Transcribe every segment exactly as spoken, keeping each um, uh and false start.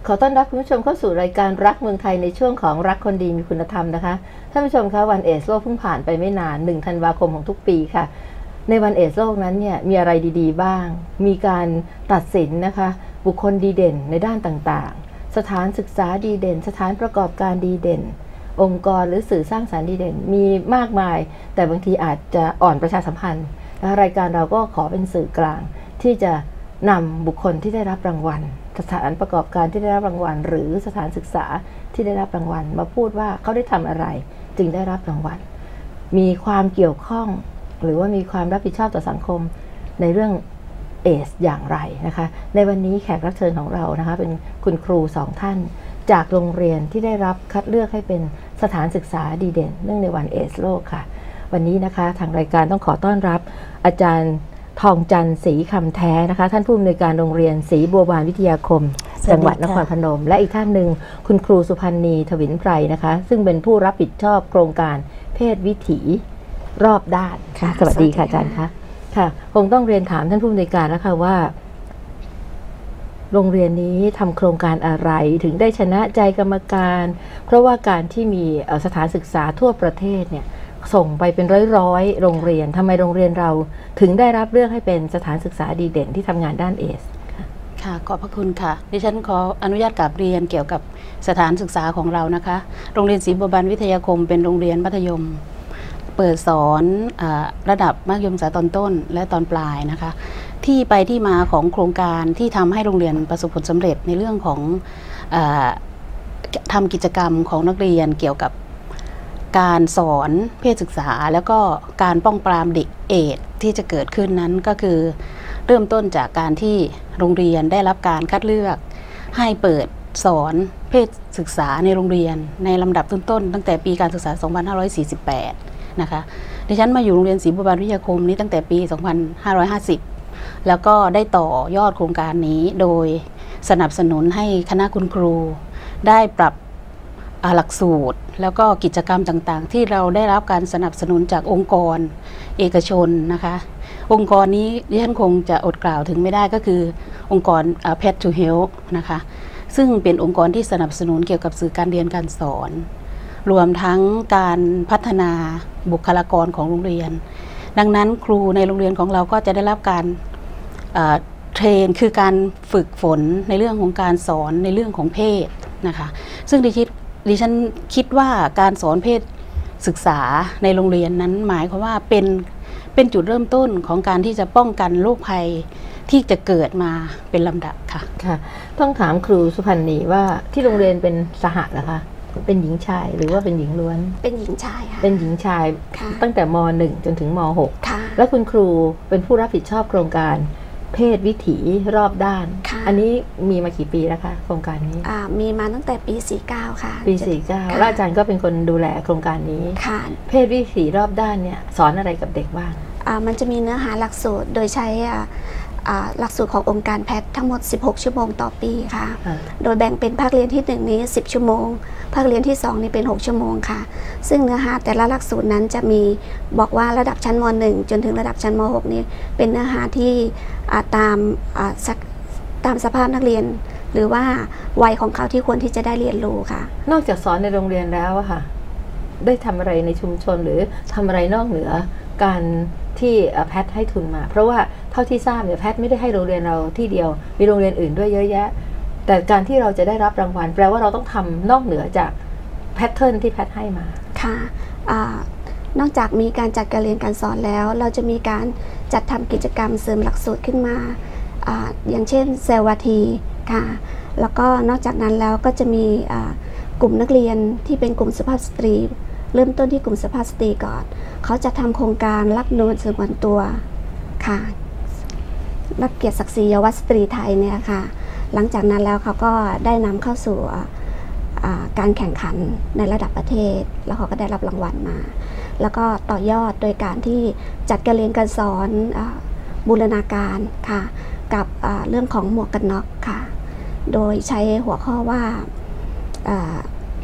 ขอต้อนรับคุณผู้ชมเข้าสู่รายการรักเมืองไทยในช่วงของรักคนดีมีคุณธรรมนะคะท่านผู้ชมคะวันเอดส์โลกเพิ่งผ่านไปไม่นานหนึ่งธันวาคมของทุกปีค่ะในวันเอดส์โลกนั้นเนี่ยมีอะไรดีๆบ้างมีการตัดสินนะคะบุคคลดีเด่นในด้านต่างๆสถานศึกษาดีเด่นสถานประกอบการดีเด่นองค์กรหรือสื่อสร้างสรรค์ดีเด่นมีมากมายแต่บางทีอาจจะอ่อนประชาสัมพันธ์รายการเราก็ขอเป็นสื่อกลางที่จะนำบุคคลที่ได้รับรางวัลสถานประกอบการที่ได้รับรางวัลหรือสถานศึกษาที่ได้รับรางวัลมาพูดว่าเขาได้ทำอะไรจึงได้รับรางวัลมีความเกี่ยวข้องหรือว่ามีความรับผิดชอบต่อสังคมในเรื่องเอดส์อย่างไรนะคะในวันนี้แขกรับเชิญของเรานะคะเป็นคุณครูสองท่านจากโรงเรียนที่ได้รับคัดเลือกให้เป็นสถานศึกษาดีเด่นเนื่องในวันเอดส์โลกค่ะวันนี้นะคะทางรายการต้องขอต้อนรับอาจารย์ทองจันทร์ศรีคำแท้นะคะท่านผู้อำนวยการโรงเรียนศรีบัวบานวิทยาคมจังหวัดนครพนมและอีกท่านหนึ่งคุณครูสุพันธ์นีถวินไพรนะคะซึ่งเป็นผู้รับผิดชอบโครงการเพศวิถีรอบด้านค่ะสวัสดีค่ะอาจารย์คะค่ะคงต้องเรียนถามท่านผู้อำนวยการแล้วค่ะว่าโรงเรียนนี้ทำโครงการอะไรถึงได้ชนะใจกรรมการเพราะว่าการที่มีสถานศึกษาทั่วประเทศเนี่ยส่งไปเป็นร้อยๆโรงเรียนทำไมโรงเรียนเราถึงได้รับเลือกให้เป็นสถานศึกษาดีเด่นที่ทำงานด้านเอดส์ค่ะขอบพระคุณค่ะดิฉันขออนุญาตกราบเรียนเกี่ยวกับสถานศึกษาของเรานะคะโรงเรียนศรีบัวบานวิทยาคมเป็นโรงเรียนมัธยมเปิดสอนอระดับมัธยมศึกษาตอนต้นและตอนปลายนะคะที่ไปที่มาของโครงการที่ทำให้โรงเรียนประสบผลสำเร็จในเรื่องของอทำกิจกรรมของนักเรียนเกี่ยวกับการสอนเพศศึกษาแล้วก็การป้องปรามเด็กเอดส์ที่จะเกิดขึ้นนั้นก็คือเริ่มต้นจากการที่โรงเรียนได้รับการคัดเลือกให้เปิดสอนเพศศึกษาในโรงเรียนในลำดับต้นๆตั้งแต่ปีการศึกษา สองพันห้าร้อยสี่สิบแปด นะคะดิฉันมาอยู่โรงเรียนศรีบัวบานวิทยาคมนี้ตั้งแต่ปี สองพันห้าร้อยห้าสิบ แล้วก็ได้ต่อยอดโครงการนี้โดยสนับสนุนให้คณะคุณครูได้ปรับหลักสูตรแล้วก็กิจกรรมต่างๆที่เราได้รับการสนับสนุนจากองค์กรเอกชนนะคะองค์กรนี้ดิฉันคงจะอดกล่าวถึงไม่ได้ก็คือองค์กร Path to Health นะคะซึ่งเป็นองค์กรที่สนับสนุนเกี่ยวกับสื่อการเรียนการสอนรวมทั้งการพัฒนาบุคลากรของโรงเรียนดังนั้นครูในโรงเรียนของเราก็จะได้รับการเทรนคือการฝึกฝนในเรื่องของการสอนในเรื่องของเพศนะคะซึ่งดิฉันดิฉันคิดว่าการสอนเพศศึกษาในโรงเรียนนั้นหมายความว่าเป็นเป็นจุดเริ่มต้นของการที่จะป้องกันโรคภัยที่จะเกิดมาเป็นลำดับค่ะค่ะต้องถามครูสุพันธ์นีว่าที่โรงเรียนเป็นสหเหรอคะเป็นหญิงชายหรือว่าเป็นหญิงล้วนเป็นหญิงชายค่ะเป็นหญิงชายตั้งแต่ม หนึ่ง จนถึงม หกค่ะแล้วคุณครูเป็นผู้รับผิดชอบโครงการเพศวิถีรอบด้านอันนี้มีมากี่ปีแล้วคะโครงการนี้มีมาตั้งแต่ปี สี่สิบเก้า ค่ะปี สี่สิบเก้า แล้วอาจารย์ก็เป็นคนดูแลโครงการนี้ค่ะเพศวิถีรอบด้านเนี่ยสอนอะไรกับเด็กบ้างมันจะมีเนื้อหาหลักสูตรโดยใช้หลักสูตรขององค์การแพทย์ทั้งหมดสิบหกชั่วโมงต่อปีค่ะโดยแบ่งเป็นภาคเรียนที่หนึ่งนี้สิบชั่วโมงภาคเรียนที่สองนี้เป็นหกชั่วโมงค่ะซึ่งเนื้อหาแต่ละหลักสูตรนั้นจะมีบอกว่าระดับชั้นม หนึ่ง จนถึงระดับชั้นม หก นี้เป็นเนื้อหาที่ตามตามสภาพนักเรียนหรือว่าวัยของเขาที่ควรที่จะได้เรียนรู้ค่ะนอกจากสอนในโรงเรียนแล้วอะค่ะได้ทำอะไรในชุมชนหรือทำอะไรนอกเหนือการที่แพทย์ให้ทุนมาเพราะว่าเท่าที่ทราบเนี่ยแพทย์ไม่ได้ให้โรงเรียนเราที่เดียวมีโรงเรียนอื่นด้วยเยอะแยะแต่การที่เราจะได้รับรางวัลแปลว่าเราต้องทำนอกเหนือจากแพทเทิร์นที่แพทย์ให้มาค่ะนอกจากมีการจัดการเรียนการสอนแล้วเราจะมีการจัดทำกิจกรรมเสริมหลักสูตรขึ้นมา อ, อย่างเช่นเซลวาทีค่ะแล้วก็นอกจากนั้นแล้วก็จะมีกลุ่มนักเรียนที่เป็นกลุ่มสุภาพสตรีเริ่มต้นที่กลุ่มสุภาพสตรีก่อนเขาจะทำโครงการรักนวลสงวนตัวค่ะรับเกียรติศักดิ์ศรีเยาวสตรีไทยเนี่ยค่ะหลังจากนั้นแล้วเขาก็ได้นำเข้าสู่การแข่งขันในระดับประเทศแล้วเขาก็ได้รับรางวัลมาแล้วก็ต่อยอดโดยการที่จัดการเรียนการสอนบูรณาการค่ะกับเรื่องของหมวกกันน็อกค่ะโดยใช้หัวข้อว่า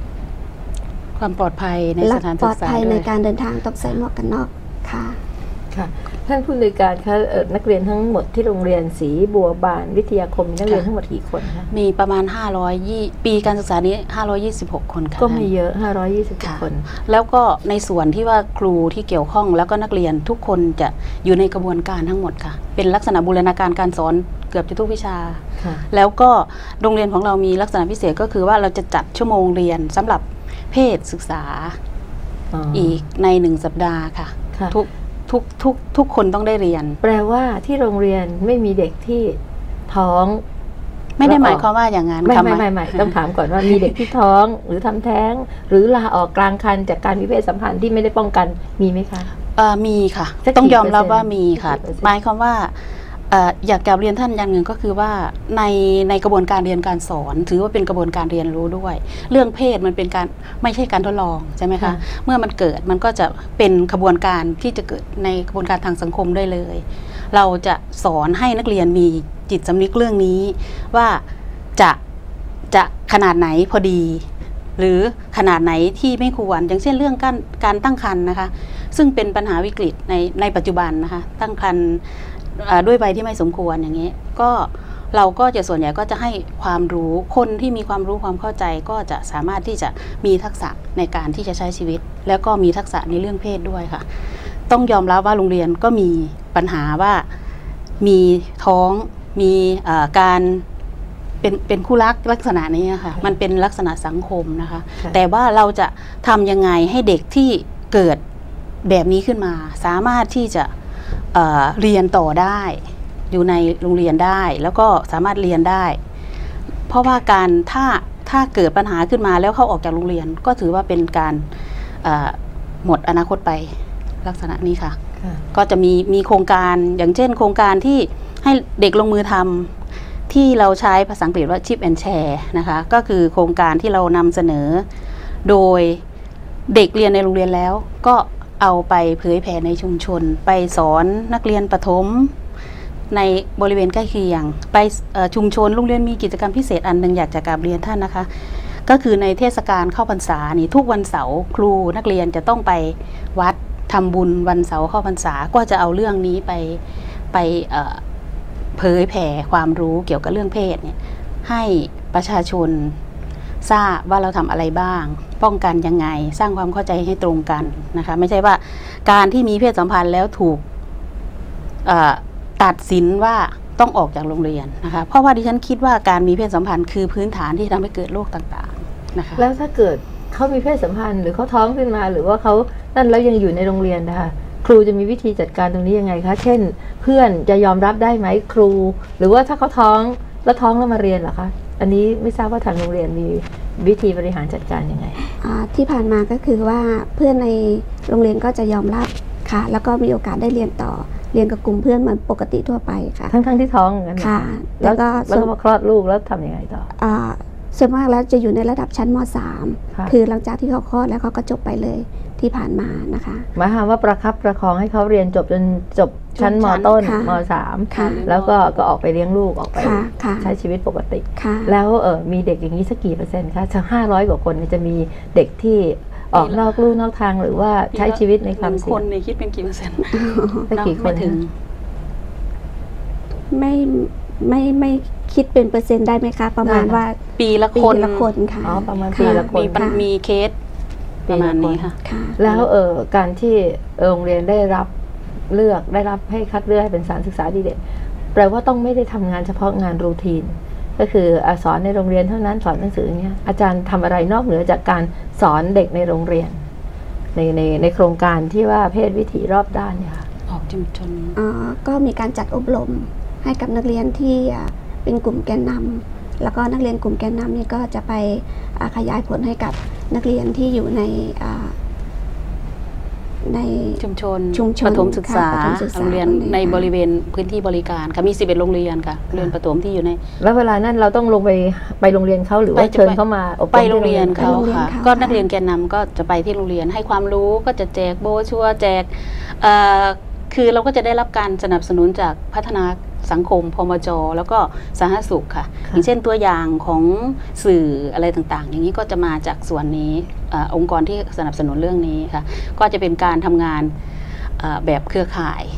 ความปลอดภัยในสถานศึกษาปลอดภัยในการเดินทางต้องใส่หมวกกันน็อกค่ะค่ะท่านผู้อำนวยการคะนักเรียนทั้งหมดที่โรงเรียนศรีบัวบานวิทยาคมนักเรียนทั้งหมดกี่คนคะมีประมาณห้าร้อยยี่ปีการศึกษานี้ห้าร้อยยี่สิบหกคนค่ะก็ไม่เยอะห้าร้อยยี่สิบคนแล้วก็ในส่วนที่ว่าครูที่เกี่ยวข้องแล้วก็นักเรียนทุกคนจะอยู่ในกระบวนการทั้งหมดค่ะเป็นลักษณะบูรณาการการสอนเกือบจะทุกวิชาแล้วก็โรงเรียนของเรามีลักษณะพิเศษก็คือว่าเราจะจัดชั่วโมงเรียนสำหรับเพศศึกษาอีกในหนึ่งสัปดาห์ค่ะทุกทุกทุกทุกคนต้องได้เรียนแปลว่าที่โรงเรียนไม่มีเด็กที่ท้องไม่ได้หมายความว่าอย่างนั้นไม่ไม่ไม่ไม่ต้องถามก่อนว่ามีเด็กที่ท้องหรือทำแท้งหรือลาออกกลางครรภ์จากการมีเพศสัมพันธ์ที่ไม่ได้ป้องกันมีไหมคะมีค่ะต้องยอมรับว่ามีค่ะหมายความว่าอยากกลับเรียนท่านอย่างหนึ่งก็คือว่าในในกระบวนการเรียนการสอนถือว่าเป็นกระบวนการเรียนรู้ด้วยเรื่องเพศมันเป็นการไม่ใช่การทดลองใช่ไหมคะเมื่อมันเกิดมันก็จะเป็นกระบวนการที่จะเกิดในกระบวนการทางสังคมได้เลยเราจะสอนให้นักเรียนมีจิตสำนึกเรื่องนี้ว่าจะจะขนาดไหนพอดีหรือขนาดไหนที่ไม่ควรอย่างเช่นเรื่องการการตั้งครรภ์นะคะซึ่งเป็นปัญหาวิกฤตในในปัจจุบันนะคะตั้งครรภ์ด้วยวัยที่ไม่สมควรอย่างนี้ก็เราก็จะส่วนใหญ่ก็จะให้ความรู้คนที่มีความรู้ความเข้าใจก็จะสามารถที่จะมีทักษะในการที่จะใช้ชีวิตแล้วก็มีทักษะในเรื่องเพศด้วยค่ะต้องยอมรับว่าโรงเรียนก็มีปัญหาว่ามีท้องมีการเป็นเป็นคู่รักลักษณะนี้ค่ะมันเป็นลักษณะสังคมนะคะแต่ว่าเราจะทำยังไงให้เด็กที่เกิดแบบนี้ขึ้นมาสามารถที่จะเอ่อเรียนต่อได้อยู่ในโรงเรียนได้แล้วก็สามารถเรียนได้เพราะว่าการถ้าถ้าเกิดปัญหาขึ้นมาแล้วเขาออกจากโรงเรียนก็ถือว่าเป็นการหมดอนาคตไปลักษณะนี้ค่ะก็จะมีมีโครงการอย่างเช่นโครงการที่ให้เด็กลงมือทำที่เราใช้ภาษาอังกฤษว่า Chip and Share นะคะก็คือโครงการที่เรานำเสนอโดยเด็กเรียนในโรงเรียนแล้วก็เอาไปเผยแผ่ในชุมชนไปสอนนักเรียนประถมในบริเวณใกล้เคียงไปชุมชนโรงเรียนมีกิจกรรมพิเศษอันหนึ่งอยากจะกราบเรียนท่านนะคะก็คือในเทศกาลเข้าพรรษานี่ทุกวันเสาร์ครูนักเรียนจะต้องไปวัดทำบุญวันเสาร์เข้าพรรษาก็จะเอาเรื่องนี้ไปไปเผยแผ่ความรู้เกี่ยวกับเรื่องเพศเนี่ยให้ประชาชนทราบว่าเราทำอะไรบ้างป้องกันยังไงสร้างความเข้าใจให้ตรงกันนะคะไม่ใช่ว่าการที่มีเพศสัมพันธ์แล้วถูกตัดสินว่าต้องออกจากโรงเรียนนะคะเพราะว่าดิฉันคิดว่าการมีเพศสัมพันธ์คือพื้นฐานที่ทำให้เกิดโรคต่างๆนะคะแล้วถ้าเกิดเขามีเพศสัมพันธ์หรือเขาท้องขึ้นมาหรือว่าเขานั่นแล้วยังอยู่ในโรงเรียนนะคะครูจะมีวิธีจัดการตรงนี้ยังไงคะเช่นเพื่อนจะยอมรับได้ไหมครูหรือว่าถ้าเขาท้องแล้วท้องแล้วมาเรียนเหรอคะอันนี้ไม่ทราบว่าทางโรงเรียนมีวิธีบริหารจัดการยังไงที่ผ่านมาก็คือว่าเพื่อนในโรงเรียนก็จะยอมรับค่ะแล้วก็มีโอกาสได้เรียนต่อเรียนกับกลุ่มเพื่อนเหมือนปกติทั่วไปค่ะทั้งทั้งที่ท้องเหมือนกันค่ะแล้วก็แล้วก็มาคลอดลูกแล้วทำยังไงต่ออ่าส่วนมากแล้วจะอยู่ในระดับชั้นม.สาม คือหลังจากที่เขาคลอดแล้วเขาก็จบไปเลยที่ผ่านมานะคะหมายความว่าประคับประคองให้เขาเรียนจบจนจบชั้นม.ต้นม.สาม แล้วก็ก็ออกไปเลี้ยงลูกออกไปใช้ชีวิตปกติแล้วเออมีเด็กอย่างนี้สักกี่เปอร์เซ็นต์คะจากห้าร้อยกว่าคนจะมีเด็กที่ออกนอกลู่นอกทางหรือว่าใช้ชีวิตในความเสี่ยงคนนี่คิดเป็นกี่เปอร์เซ็นต์สักกี่คนถึงไม่ไม่ไม่คิดเป็นเปอร์เซ็นต์ได้ไหมคะประมาณว่าปีละคนละคนค่ะอ๋อประมาณปีละคนมีเคสประมาณนี้ค่ะแล้วเออการที่โรงเรียนได้รับเลือกได้รับให้คัดเลือกให้เป็นสถานศึกษาดีเด่นแปลว่าต้องไม่ได้ทำงานเฉพาะงานรูทีนก็คือสอนในโรงเรียนเท่านั้นสอนหนังสืออย่างเงี้ยอาจารย์ทำอะไรนอกเหนือจากการสอนเด็กในโรงเรียนในในในโครงการที่ว่าเพศวิถีรอบด้านเนี่ยค่ะออกชุมชนก็มีการจัดอบรมให้กับนักเรียนที่เป็นกลุ่มแกนนำแล้วก็นักเรียนกลุ่มแกนนำนี่ก็จะไปขยายผลให้กับนักเรียนที่อยู่ในในชุมชนประถมศึกษาโรงเรียนในบริเวณพื้นที่บริการค่ะมีสิบเอ็ดโรงเรียนค่ะโรงเรียนประถมที่อยู่ในแล้วเวลานั้นเราต้องลงไปไปโรงเรียนเขาหรือว่าเชิญเขามาไปโรงเรียนเขาค่ะก็นักเรียนแกนนำก็จะไปที่โรงเรียนให้ความรู้ก็จะแจกโบชัวแจกคือเราก็จะได้รับการสนับสนุนจากพัฒนาสังคมพมจ.แล้วก็สาธารณสุขค่ะอย่างเช่นตัวอย่างของสื่ออะไรต่างๆอย่างนี้ก็จะมาจากส่วนนี้อองค์กรที่สนับสนุนเรื่องนี้ค่ะก็จะเป็นการทำงานแบบเครือข่าย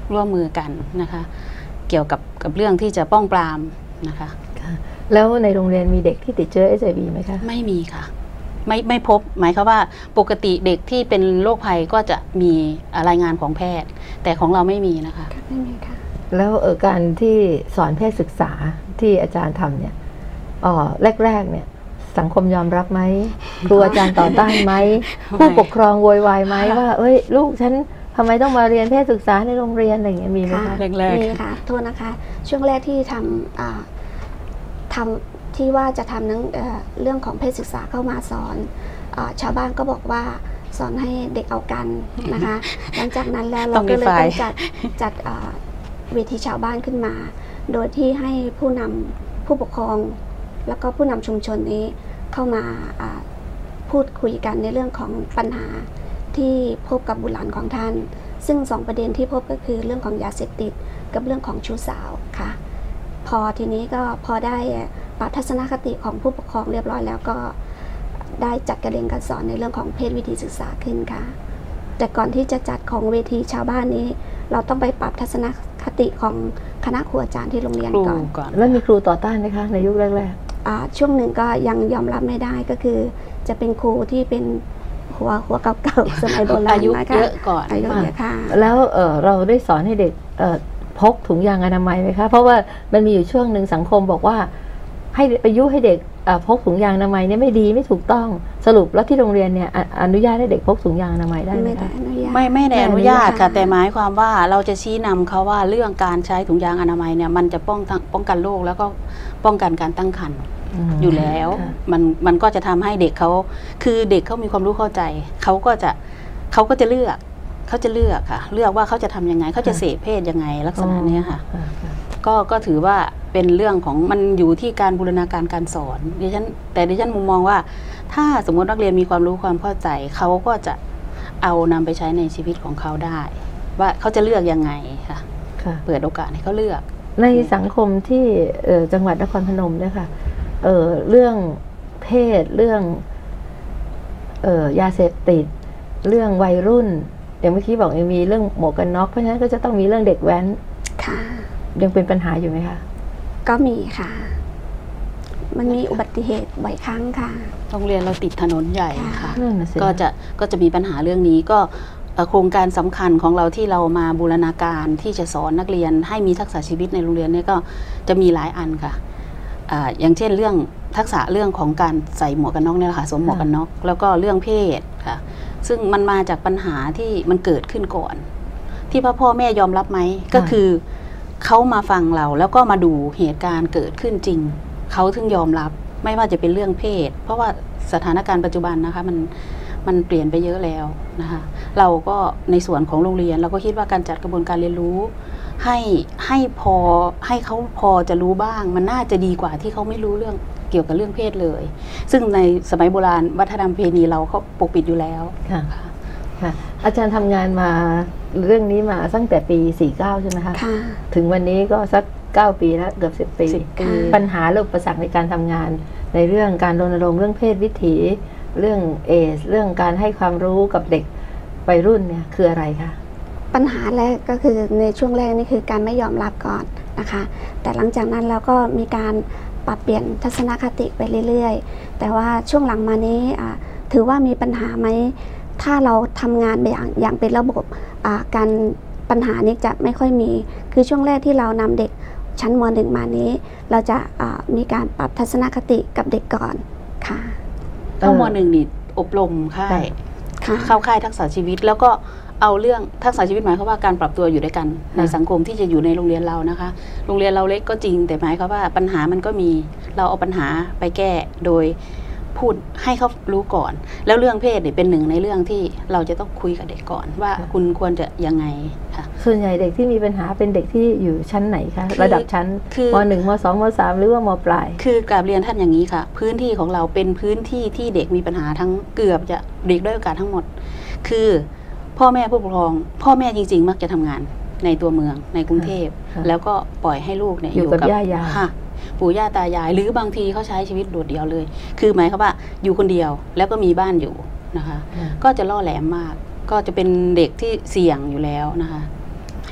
ร่วมมือกันนะคะเกี่ยวกับกับเรื่องที่จะป้องปรามนะคะแล้วในโรงเรียนมีเด็กที่ติดเชื้อ เอช ไอ วี ไหมคะไม่มีค่ะไม่ไม่พบหมายความว่าปกติเด็กที่เป็นโรคภัยก็จะมีรายงานของแพทย์แต่ของเราไม่มีนะคะไม่มีค่ะแล้วเออการที่สอนเพศศึกษาที่อาจารย์ทำเนี่ยอ๋อแรกๆเนี่ยสังคมยอมรับไหมครูอาจารย์ต่อต้านไหมผู้ปกครองโวยวายไหมว่าเอ้ยลูกฉันทำไมต้องมาเรียนเพศศึกษาในโรงเรียนอะไรอย่างเงี้ยมีไหมคะแรกๆมีค่ะโทษนะคะช่วงแรกที่ทำทำที่ว่าจะทำนั้นเรื่องของเพศศึกษาเข้ามาสอนชาวบ้านก็บอกว่าสอนให้เด็กเอากันนะคะหลังจากนั้นแล้วเราก็เลยต้องจัดจัดเวทีชาวบ้านขึ้นมาโดยที่ให้ผู้นำผู้ปกครองแล้วก็ผู้นำชุมชนนี้เข้ามาพูดคุยกันในเรื่องของปัญหาที่พบกับบุตรหลานของท่านซึ่งสองประเด็นที่พบก็คือเรื่องของยาเสพติดกับเรื่องของชู้สาวค่ะพอทีนี้ก็พอได้ปรับทัศนคติของผู้ปกครองเรียบร้อยแล้วก็ได้จัดการเรียนการสอนในเรื่องของเพศวิถีศึกษาขึ้นค่ะแต่ก่อนที่จะจัดของเวทีชาวบ้านนี้เราต้องไปปรับทัศนคติของคณะครูอาจารย์ที่โรงเรียนก่อนแล้วมีครูต่อต้านไหมคะในยุคแรกๆช่วงหนึ่งก็ยังยอมรับไม่ได้ก็คือจะเป็นครูที่เป็นหัวหัวเก่าๆสมัยโบราณอายุเยอะก่อนอายุเยอะค่ะแล้วเเราได้สอนให้เด็กพกถุงยางอนามัยไหมคะเพราะว่ามันมีอยู่ช่วงหนึ่งสังคมบอกว่าให้ไปยุให้เด็กพกถุงยางอนามัยเนี่ยไม่ดีไม่ถูกต้องสรุปแล้วที่โรงเรียนเนี่ยอนุญาตให้เด็กพกถุงยางอนามัยได้ไหมคะไม่ไม่ได้อนุญาตค่ะแต่หมายความว่าเราจะชี้นำเขาว่าเรื่องการใช้ถุงยางอนามัยเนี่ยมันจะป้องป้องกันโรคแล้วก็ป้องกันการตั้งครรภ์อยู่แล้วมันมันก็จะทำให้เด็กเขาคือเด็กเขามีความรู้เข้าใจเขาก็จะเขาก็จะเลือกเขาจะเลือกค่ะเลือกว่าเขาจะทำยังไงเขาจะเสพเพศยังไงลักษณะนี้ค่ะก็ก็ถือว่าเป็นเรื่องของมันอยู่ที่การบูรณาการการสอนดิฉันแต่ดิฉันมุมมองว่าถ้าสมมตินักเรียนมีความรู้ความเข้าใจเขาก็จะเอานำไปใช้ในชีวิตของเขาได้ว่าเขาจะเลือกยังไงค่ะเปิดโอกาสให้เขาเลือกในสังคมที่จังหวัดนครพนมเนี่ยค่ะเอ่อเรื่องเพศเรื่องเอ่อยาเสพติดเรื่องวัยรุ่นอย่างเมื่อกี้บอกยังมีเรื่องหมวกกันน็อกเพราะฉะนั้นก็จะต้องมีเรื่องเด็กแว้นค่ะยังเป็นปัญหาอยู่ไหมคะก็มีค่ะมันมีอุบัติเหตุบ่อยครั้งค่ะโรงเรียนเราติดถนนใหญ่ค่ะก็จะก็จะมีปัญหาเรื่องนี้ก็โครงการสำคัญของเราที่เรามาบูรณาการที่จะสอนนักเรียนให้มีทักษะชีวิตในโรงเรียนนี่ก็จะมีหลายอันค่ะอย่างเช่นเรื่องทักษะเรื่องของการใส่หมวกกันน็อกเนี่ยค่ะสวมหมวกกันน็อกแล้วก็เรื่องเพศค่ะซึ่งมันมาจากปัญหาที่มันเกิดขึ้นก่อนที่พ่อพ่อแม่ยอมรับไหมก็คือเขามาฟังเราแล้วก็มาดูเหตุการณ์เกิดขึ้นจริงเขาถึงยอมรับไม่ว่าจะเป็นเรื่องเพศเพราะว่าสถานการณ์ปัจจุบันนะคะมันมันเปลี่ยนไปเยอะแล้วนะคะเราก็ในส่วนของโรงเรียนเราก็คิดว่าการจัดกระบวนการเรียนรู้ให้ให้พอให้เขาพอจะรู้บ้างมันน่าจะดีกว่าที่เขาไม่รู้เรื่องเกี่ยวกับเรื่องเพศเลยซึ่งในสมัยโบราณวัฒนธรรมเพณีเราเขาปกปิดอยู่แล้วค่ะค่ะอาจารย์ทำงานมาเรื่องนี้มาตั้งแต่ปีสี่สิบเก้าใช่ไหมคะถึงวันนี้ก็สักเก้าปีแล้วเกือบสิบปีปัญหาเรื่องอุปสรรคในการทำงานในเรื่องการรณรงค์เรื่องเพศวิถีเรื่องเอสเรื่องการให้ความรู้กับเด็กวัยรุ่นเนี่ยคืออะไรคะปัญหาแรกก็คือในช่วงแรกนี่คือการไม่ยอมรับก่อนนะคะแต่หลังจากนั้นเราก็มีการปรับเปลี่ยนทัศนคติไปเรื่อยๆแต่ว่าช่วงหลังมานี้ถือว่ามีปัญหาไหมถ้าเราทำงานอย่างอย่างเป็นระบบการปัญหานี้จะไม่ค่อยมีคือช่วงแรกที่เรานำเด็กชั้นม.หนึ่งมานี้เราจะมีการปรับทัศนคติกับเด็กก่อนค่ะเข้าม.หนึ่งนี่อบรมค่ายเข้าค่ายทักษะชีวิตแล้วก็เอาเรื่องทักษะชีวิตหมายความว่าการปรับตัวอยู่ด้วยกันในสังคมที่จะอยู่ในโรงเรียนเรานะคะโรงเรียนเราเล็กก็จริงแต่หมายความว่าปัญหามันก็มีเราเอาปัญหาไปแก้โดยพูดให้เขารู้ก่อนแล้วเรื่องเพศเนี่ยเป็นหนึ่งในเรื่องที่เราจะต้องคุยกับเด็กก่อนว่าคุณควรจะยังไงค่ะส่วนใหญ่เด็กที่มีปัญหาเป็นเด็กที่อยู่ชั้นไหนคะระดับชั้นม.หนึ่ง ม.สอง ม.สาม หรือว่าม.ปลายคือกราบเรียนท่านอย่างนี้ค่ะพื้นที่ของเราเป็นพื้นที่ที่เด็กมีปัญหาทั้งเกือบจะเด็กด้วยโอกาสทั้งหมดคือพ่อแม่ผู้ปกครองพ่อแม่จริงๆมักจะทำงานในตัวเมืองในกรุงเทพแล้วก็ปล่อยให้ลูกเนี่ยอยู่กับย่ายาปู่ย่าตายายหรือบางทีเขาใช้ชีวิตโดดเดี่ยวเลยคือหมายความว่าอยู่คนเดียวแล้วก็มีบ้านอยู่นะคะก็จะล่อแหลมมากก็จะเป็นเด็กที่เสี่ยงอยู่แล้วนะคะ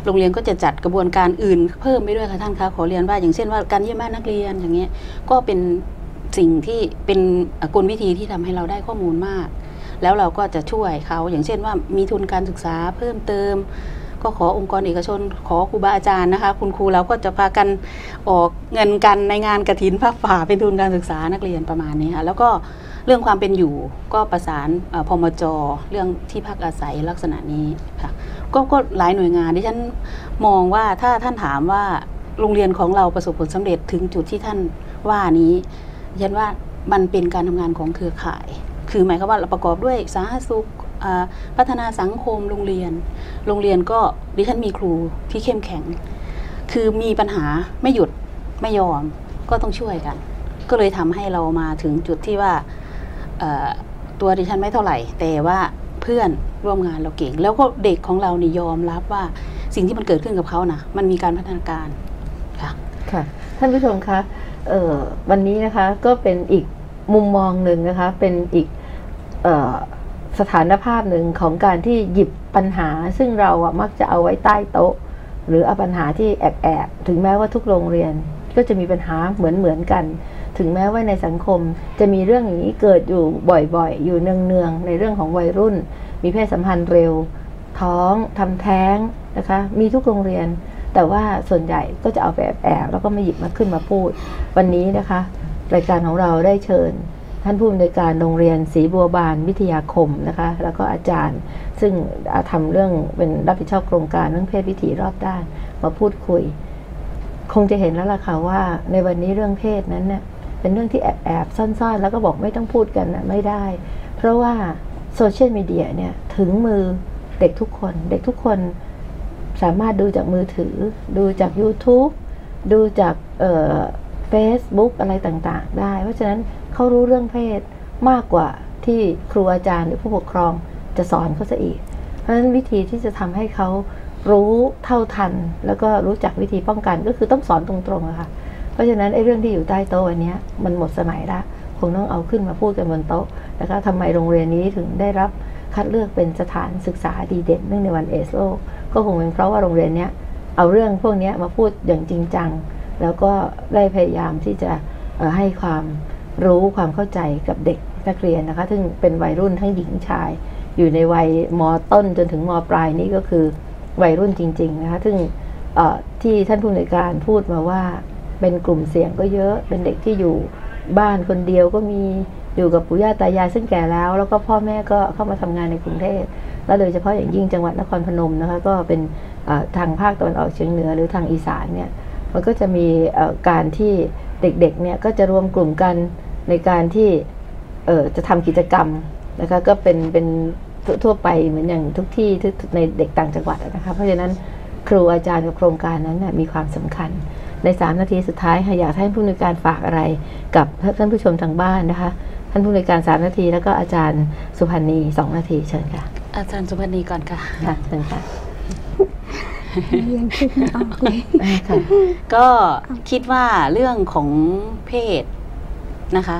โรงเรียนก็จะจัดกระบวนการอื่นเพิ่มไปด้วยค่ะท่านคะขอเรียนว่าอย่างเช่นว่าการเยี่ยมบ้านนักเรียนอย่างเงี้ยก็เป็นสิ่งที่เป็นกลวิธีที่ทำให้เราได้ข้อมูลมากแล้วเราก็จะช่วยเขาอย่างเช่นว่ามีทุนการศึกษาเพิ่มเติมก็ขอองค์กรเอกชนขอครูบาอาจารย์นะคะคุณครูเราก็จะพากันออกเงินกันในงานกฐินผ้าป่าเป็นทุนการศึกษานักเรียนประมาณนี้ค่ะแล้วก็เรื่องความเป็นอยู่ก็ประสานพมจ.เรื่องที่พักอาศัยลักษณะนี้ค่ะก็ก็หลายหน่วยงานที่ฉันมองว่าถ้าท่านถามว่าโรงเรียนของเราประสบผลสำเร็จถึงจุดที่ท่านว่านี้ฉันว่ามันเป็นการทำงานของเครือข่ายคือหมายความว่าเราประกอบด้วยสาธารณสุขพัฒนาสังคมโรงเรียนโรงเรียนก็ดิฉันมีครูที่เข้มแข็งคือมีปัญหาไม่หยุดไม่ยอมก็ต้องช่วยกันก็เลยทำให้เรามาถึงจุดที่ว่าตัวดิฉันไม่เท่าไหร่แต่ว่าเพื่อนร่วมงานเราเก่งแล้วก็เด็กของเรานี่ยอมรับว่าสิ่งที่มันเกิดขึ้นกับเขานะมันมีการพัฒนาการค่ะค่ะท่านผู้ชมคะวันนี้นะคะก็เป็นอีกมุมมองหนึ่งนะคะเป็นอีกสถานภาพหนึ่งของการที่หยิบปัญหาซึ่งเราอะมักจะเอาไว้ใต้โต๊ะหรือเอาปัญหาที่แอบแอบถึงแม้ว่าทุกโรงเรียนก็จะมีปัญหาเหมือนเหมือนกันถึงแม้ว่าในสังคมจะมีเรื่องอย่างนี้เกิดอยู่บ่อยๆอยู่เนืองๆในเรื่องของวัยรุ่นมีเพศสัมพันธ์เร็วท้องทำแท้งนะคะมีทุกโรงเรียนแต่ว่าส่วนใหญ่ก็จะเอาไปแอบๆแล้วก็ไม่หยิบมาขึ้นมาพูดวันนี้นะคะรายการของเราได้เชิญท่านผู้อำนวยการโรงเรียนศรีบัวบานวิทยาคมนะคะแล้วก็อาจารย์ซึ่งทำเรื่องเป็นรับผิดชอบโครงการเรื่องเพศวิถีรอบด้านมาพูดคุยคงจะเห็นแล้วล่ะค่ะว่าในวันนี้เรื่องเพศนั้นเนี่ยเป็นเรื่องที่แอบแอบซ่อนๆแล้วก็บอกไม่ต้องพูดกันนะไม่ได้เพราะว่าโซเชียลมีเดียเนี่ยถึงมือเด็กทุกคนเด็กทุกคนสามารถดูจากมือถือดูจาก YouTube ดูจากเอ่อ Facebook อะไรต่างๆได้เพราะฉะนั้นเขารู้เรื่องเพศมากกว่าที่ครูอาจารย์หรือผู้ปกครองจะสอนเขาซะอีกเพราะฉะนั้นวิธีที่จะทำให้เขารู้เท่าทันแล้วก็รู้จักวิธีป้องกันก็คือต้องสอนตรงๆอะค่ะเพราะฉะนั้นไอ้เรื่องที่อยู่ใต้โต๊ะวันนี้มันหมดสมัยละคงต้องเอาขึ้นมาพูดกันบนโต๊ะนะคะทำไมโรงเรียนนี้ถึงได้รับคัดเลือกเป็นสถานศึกษาดีเด่นเนื่องในวันเอดส์โลกก็คงเป็นเพราะว่าโรงเรียนนี้เอาเรื่องพวกนี้มาพูดอย่างจริงจังแล้วก็ได้พยายามที่จะให้ความรู้ความเข้าใจกับเด็กนักเรียนนะคะซึ่งเป็นวัยรุ่นทั้งหญิงชายอยู่ในวัยม.ต้นจนถึงม.ปลายนี้ก็คือวัยรุ่นจริงๆนะคะซึ่งที่ท่านผู้อำนวยการพูดมาว่าเป็นกลุ่มเสี่ยงก็เยอะเป็นเด็กที่อยู่บ้านคนเดียวก็มีอยู่กับปู่ย่าตายายซึ่งแก่แล้วแล้วก็พ่อแม่ก็เข้ามาทำงานในกรุงเทพแล้วโดยเฉพาะอย่างยิ่งจังหวัดนครพนมนะคะก็เป็นทางภาคตะวันออกเฉียงเหนือหรือทางอีสานเนี่ยมันก็จะมีการที่เด็กๆเนี่ยก็จะรวมกลุ่มกันในการที่จะทำกิจกรรมนะคะก็เป็นเป็นทั่วไปเหมือนอย่างทุกที่ในเด็กต่างจังหวัดนะคะเพราะฉะนั้นครูอาจารย์กับโครงการนั้นมีความสำคัญในสามนาทีสุดท้ายอยากให้ผู้อำนวยการฝากอะไรกับท่านผู้ชมทางบ้านนะคะท่านผู้อำนวยการสามนาทีแล้วก็อาจารย์สุพรรณีสองนาทีเชิญค่ะอาจารย์สุพรรณีก่อนค่ะค่ะเชิญค่ะยังคิดไม่ออกเลยก็คิดว่าเรื่องของเพศนะคะ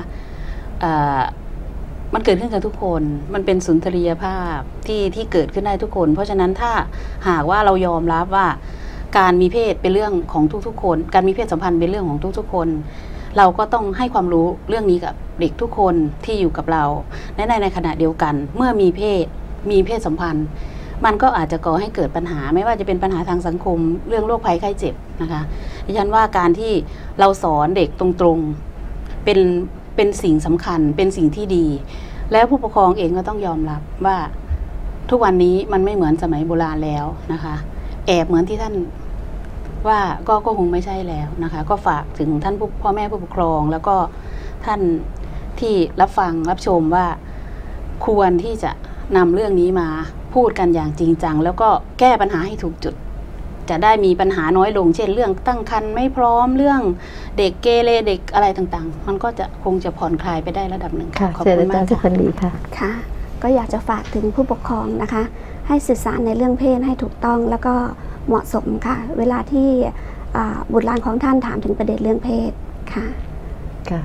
มันเกิดขึ้นกับทุกคนมันเป็นสุนทรียภาพที่ที่เกิดขึ้นได้ทุกคนเพราะฉะนั้นถ้าหากว่าเรายอมรับว่าการมีเพศเป็นเรื่องของทุกๆคนการมีเพศสัมพันธ์เป็นเรื่องของทุกๆคนเราก็ต้องให้ความรู้เรื่องนี้กับเด็กทุกคนที่อยู่กับเราในในในขณะเดียวกันเมื่อมีเพศมีเพศสัมพันธ์มันก็อาจจะก่อให้เกิดปัญหาไม่ว่าจะเป็นปัญหาทางสังคมเรื่องโรคภัยไข้เจ็บนะคะดิฉันว่าการที่เราสอนเด็กตรงๆเป็นเป็นสิ่งสำคัญเป็นสิ่งที่ดีแล้วผู้ปกครองเองก็ต้องยอมรับว่าทุกวันนี้มันไม่เหมือนสมัยโบราณแล้วนะคะแอบเหมือนที่ท่านว่าก็ก็คงไม่ใช่แล้วนะคะก็ฝากถึงท่านพ่อแม่ผู้ปกครองแล้วก็ท่านที่รับฟังรับชมว่าควรที่จะนำเรื่องนี้มาพูดกันอย่างจริงจังแล้วก็แก้ปัญหาให้ถูกจุดจะได้มีปัญหาน้อยลงเช่นเรื่องตั้งครรภ์ไม่พร้อมเรื่องเด็กเกเรเด็กอะไรต่างๆมันก็จะคงจะผ่อนคลายไปได้ระดับหนึ่งค่ะขอบคุณมากค่ะค่ะก็อยากจะฝากถึงผู้ปกครองนะคะให้สื่อสารในเรื่องเพศให้ถูกต้องแล้วก็เหมาะสมค่ะเวลาที่บุตรหลานของท่านถามถึงประเด็นเรื่องเพศค่ะค่ะ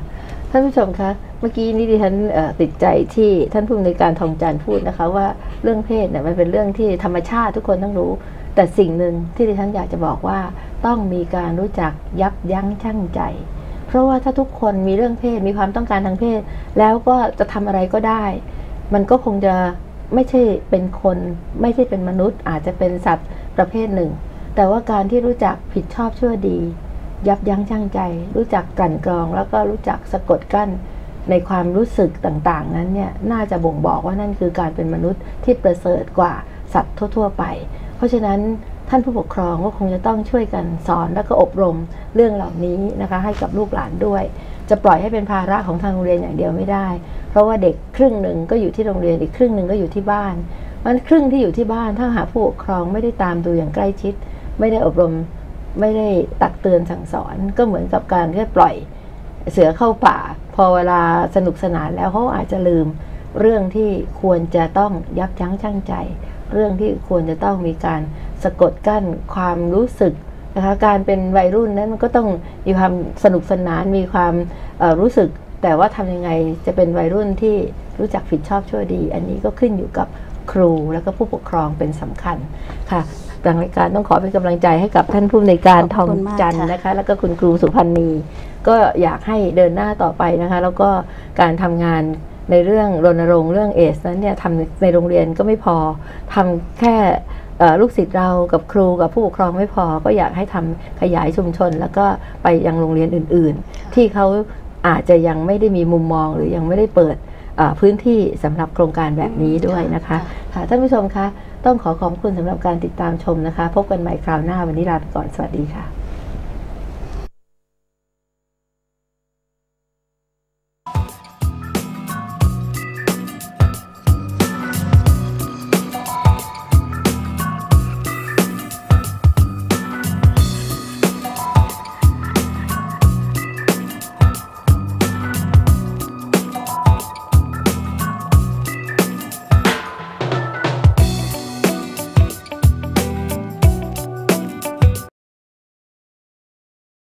ท่านผู้ชมคะเมื่อกี้นี้ดิฉันติดใจที่ท่านผู้อำนวยการทองจันทร์พูดนะคะว่าเรื่องเพศเนี่ยมันเป็นเรื่องที่ธรรมชาติทุกคนต้องรู้แต่สิ่งหนึ่งที่ดิฉันอยากจะบอกว่าต้องมีการรู้จักยับยั้งชั่งใจเพราะว่าถ้าทุกคนมีเรื่องเพศมีความต้องการทางเพศแล้วก็จะทำอะไรก็ได้มันก็คงจะไม่ใช่เป็นคนไม่ใช่เป็นมนุษย์อาจจะเป็นสัตว์ประเภทหนึ่งแต่ว่าการที่รู้จักผิดชอบชั่วดียับยั้งชั่งใจรู้จักกลั่นกรองแล้วก็รู้จักสะกดกั้นในความรู้สึกต่างๆนั้นเนี่ยน่าจะบ่งบอกว่านั่นคือการเป็นมนุษย์ที่ประเสริฐกว่าสัตว์ทั่วๆไปเพราะฉะนั้นท่านผู้ปกครองก็คงจะต้องช่วยกันสอนและก็อบรมเรื่องเหล่านี้นะคะให้กับลูกหลานด้วยจะปล่อยให้เป็นภาระของทางโรงเรียนอย่างเดียวไม่ได้เพราะว่าเด็กครึ่งหนึ่งก็อยู่ที่โรงเรียนอีกครึ่งหนึ่งก็อยู่ที่บ้านมันครึ่งที่อยู่ที่บ้านถ้าหากผู้ปกครองไม่ได้ตามดูอย่างใกล้ชิดไม่ได้อบรมไม่ได้ตักเตือนสั่งสอนก็เหมือนกับการแค่ปล่อยเสือเข้าป่าพอเวลาสนุกสนานแล้วเขาอาจจะลืมเรื่องที่ควรจะต้องยับยั้งชั่งใจเรื่องที่ควรจะต้องมีการสะกดกั้นความรู้สึกนะคะการเป็นวัยรุ่นนั้นมันก็ต้องมีความสนุกสนานมีความรู้สึกแต่ว่าทำยังไงจะเป็นวัยรุ่นที่รู้จักผิดชอบชั่วดีอันนี้ก็ขึ้นอยู่กับครูและก็ผู้ปกครองเป็นสำคัญค่ะทางรายการต้องขอเป็นกำลังใจให้กับท่านผู้อำนวยการทองจันทร์นะคะแล้วก็คุณครูสุพันธ์นีก็อยากให้เดินหน้าต่อไปนะคะแล้วก็การทำงานในเรื่องรณรงค์เรื่องเอดส์นั้นเนี่ยทำในโรงเรียนก็ไม่พอทำแค่ลูกศิษย์เรากับครูกับผู้ปกครองไม่พอก็อยากให้ทำขยายชุมชนแล้วก็ไปยังโรงเรียนอื่นๆที่เขาอาจจะยังไม่ได้มีมุมมองหรือยังไม่ได้เปิดพื้นที่สำหรับโครงการแบบนี้ด้วยนะคะค่ะท่านผู้ชมคะต้องขอขอบคุณสำหรับการติดตามชมนะคะพบกันใหม่คราวหน้าวันนี้ลาไปก่อนสวัสดีค่ะ